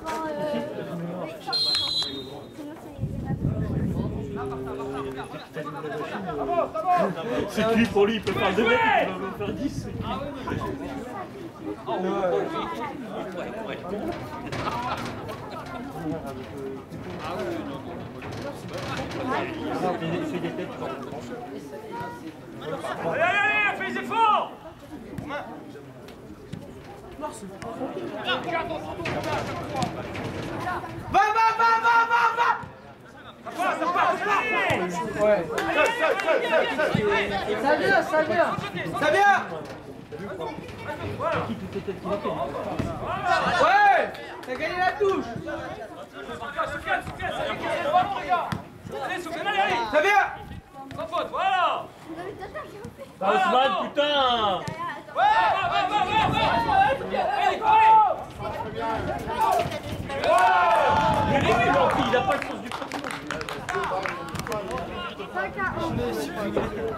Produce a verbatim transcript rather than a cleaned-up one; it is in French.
C'est lui pour lui, il peut faire deux mètres, il va me faire dix. Allez, allez, allez, fais des efforts. Va, va, va, va, va, va. Ça passe, ça passe, ouais. Ça vient, ça vient. Ça vient. Ouais, t'as gagné la touche. Soufiane, Soufiane, ça vient, c'est le ballon, regarde. Allez, Soufiane, allez, allez. Ça vient. Sans faute, voilà. Bah Ousmane, putain. Ouais, va, va, va, va, va. Allez, allez. Il a pas le sens du premier.